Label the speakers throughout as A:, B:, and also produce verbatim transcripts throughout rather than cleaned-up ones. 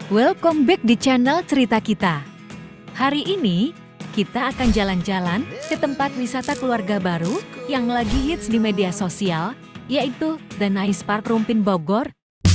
A: Welcome back di channel Cerita Kita. Hari ini, kita akan jalan-jalan ke tempat wisata keluarga baru yang lagi hits di media sosial, yaitu The Nice Park Rumpin Bogor.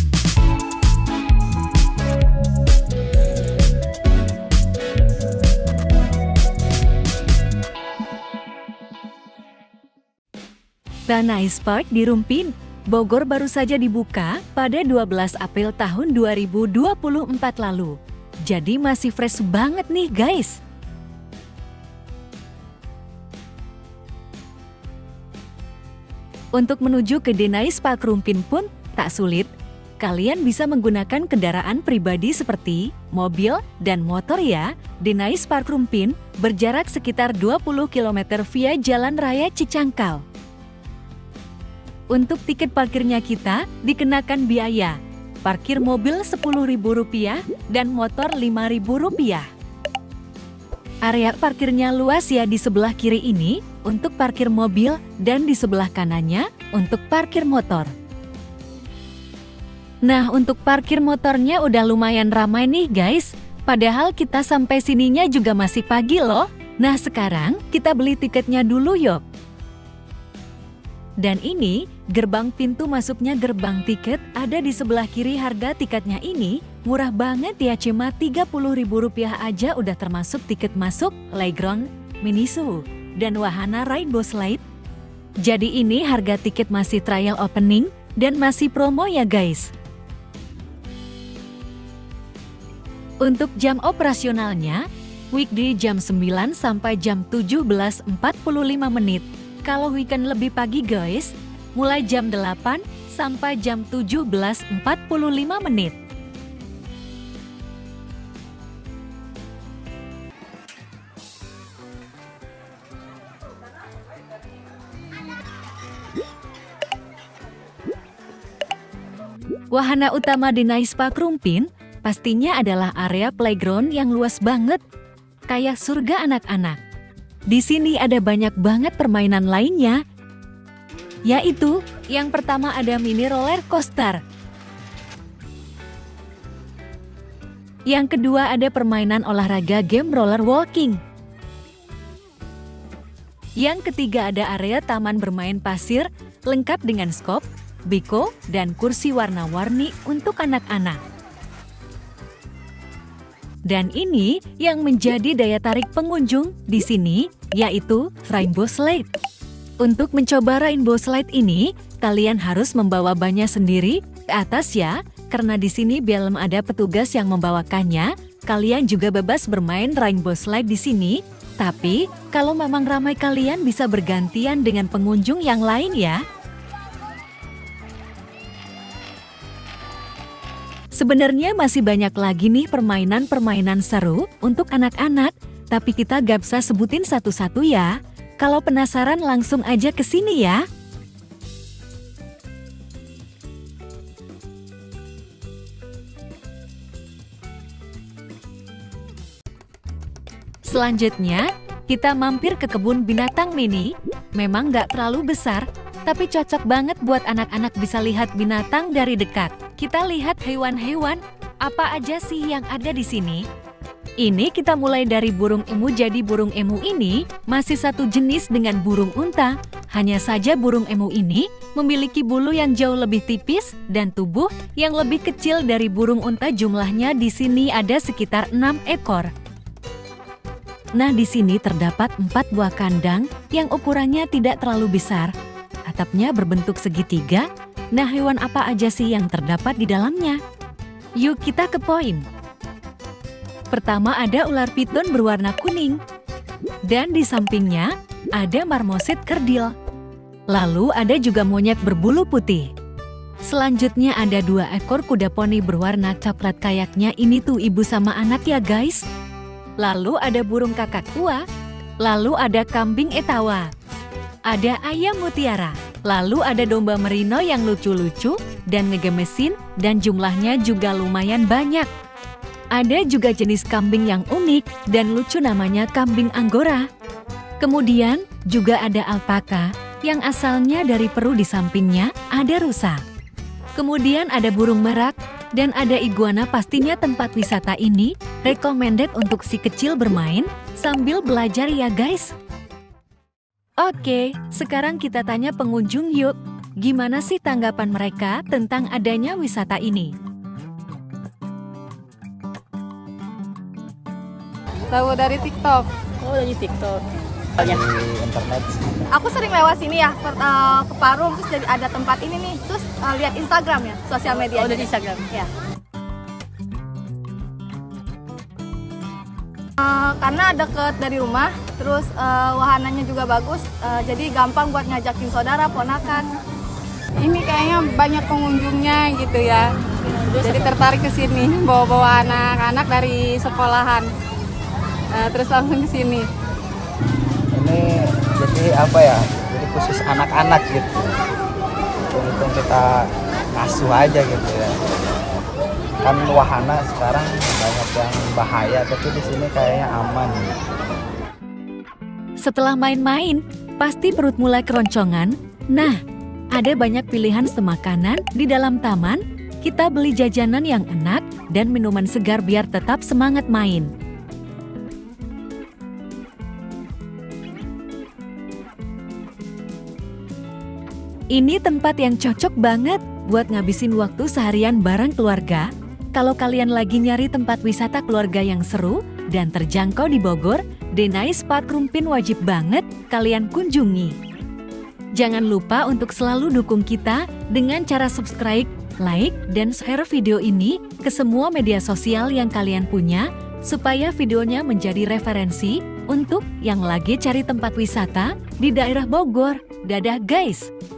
A: The Nice Park di Rumpin Bogor baru saja dibuka pada dua belas April tahun dua ribu dua puluh empat lalu. Jadi masih fresh banget nih guys. Untuk menuju ke The Nice Park Rumpin pun tak sulit. Kalian bisa menggunakan kendaraan pribadi seperti mobil dan motor ya. The Nice Park Rumpin berjarak sekitar dua puluh kilometer via Jalan Raya Cicangkal. Untuk tiket parkirnya kita dikenakan biaya. Parkir mobil sepuluh ribu rupiah dan motor lima ribu rupiah. Area parkirnya luas ya di sebelah kiri ini untuk parkir mobil dan di sebelah kanannya untuk parkir motor. Nah, untuk parkir motornya udah lumayan ramai nih guys. Padahal kita sampai sininya juga masih pagi loh. Nah, sekarang kita beli tiketnya dulu yuk. Dan ini, gerbang pintu masuknya gerbang tiket ada di sebelah kiri. Harga tiketnya ini murah banget ya, cuma tiga puluh ribu rupiah aja udah termasuk tiket masuk, playground, mini zoo, dan wahana rainbow slide. Jadi ini harga tiket masih trial opening dan masih promo ya guys. Untuk jam operasionalnya, weekday jam sembilan sampai jam tujuh belas empat puluh lima menit. Kalau weekend lebih pagi guys, mulai jam delapan sampai jam tujuh belas empat puluh lima menit. Wahana utama di Nice Park Rumpin pastinya adalah area playground yang luas banget, kayak surga anak-anak. Di sini ada banyak banget permainan lainnya, yaitu yang pertama ada mini roller coaster. Yang kedua ada permainan olahraga game roller walking. Yang ketiga ada area taman bermain pasir lengkap dengan skop, beko, dan kursi warna-warni untuk anak-anak. Dan ini yang menjadi daya tarik pengunjung di sini, yaitu rainbow slide. Untuk mencoba rainbow slide ini, kalian harus membawa bannya sendiri ke atas ya, karena di sini belum ada petugas yang membawakannya. Kalian juga bebas bermain rainbow slide di sini, tapi kalau memang ramai kalian bisa bergantian dengan pengunjung yang lain ya. Sebenarnya masih banyak lagi nih permainan-permainan seru untuk anak-anak, tapi kita gak bisa sebutin satu-satu ya. Kalau penasaran langsung aja ke sini ya. Selanjutnya, kita mampir ke kebun binatang mini. Memang gak terlalu besar, tapi cocok banget buat anak-anak bisa lihat binatang dari dekat. Kita lihat hewan-hewan, apa aja sih yang ada di sini? Ini kita mulai dari burung emu. Jadi burung emu ini masih satu jenis dengan burung unta. Hanya saja burung emu ini memiliki bulu yang jauh lebih tipis dan tubuh yang lebih kecil dari burung unta. Jumlahnya di sini ada sekitar enam ekor. Nah, di sini terdapat empat buah kandang yang ukurannya tidak terlalu besar. Atapnya berbentuk segitiga. Nah, hewan apa aja sih yang terdapat di dalamnya? Yuk kita ke poin. Pertama ada ular piton berwarna kuning. Dan di sampingnya ada marmoset kerdil. Lalu ada juga monyet berbulu putih. Selanjutnya ada dua ekor kuda poni berwarna coklat, kayaknya ini tuh ibu sama anak ya guys. Lalu ada burung kakak tua. Lalu ada kambing etawa. Ada ayam mutiara. Lalu ada domba merino yang lucu-lucu dan ngegemesin dan jumlahnya juga lumayan banyak. Ada juga jenis kambing yang unik dan lucu namanya kambing Anggora. Kemudian juga ada alpaka yang asalnya dari Peru, di sampingnya ada rusa. Kemudian ada burung merak dan ada iguana. Pastinya tempat wisata ini recommended untuk si kecil bermain sambil belajar ya guys. Oke, sekarang kita tanya pengunjung yuk. Gimana sih tanggapan mereka tentang adanya wisata ini?
B: Tahu dari TikTok.
C: Oh, dari TikTok.
D: Di internet.
B: Aku sering lewat sini ya, per- uh, ke Parung, terus jadi ada tempat ini nih, terus uh, lihat Instagram ya, sosial media.
C: Oh, dari Instagram.
B: Ya. Uh, karena deket dari rumah, terus uh, wahananya juga bagus, uh, jadi gampang buat ngajakin saudara, ponakan. Ini kayaknya banyak pengunjungnya gitu ya, jadi tertarik ke sini, bawa-bawa anak-anak dari sekolahan, uh, terus langsung ke sini.
D: Ini jadi apa ya? Jadi khusus anak-anak gitu. Untung kita ngasuh aja gitu ya. Kan wahana sekarang banyak yang bahaya, tapi di sini kayaknya aman.
A: Setelah main-main, pasti perut mulai keroncongan. Nah, ada banyak pilihan semakanan di dalam taman. Kita beli jajanan yang enak dan minuman segar biar tetap semangat main. Ini tempat yang cocok banget buat ngabisin waktu seharian bareng keluarga. Kalau kalian lagi nyari tempat wisata keluarga yang seru dan terjangkau di Bogor, Denai Spa Krumpin wajib banget kalian kunjungi. Jangan lupa untuk selalu dukung kita dengan cara subscribe, like, dan share video ini ke semua media sosial yang kalian punya, supaya videonya menjadi referensi untuk yang lagi cari tempat wisata di daerah Bogor. Dadah guys!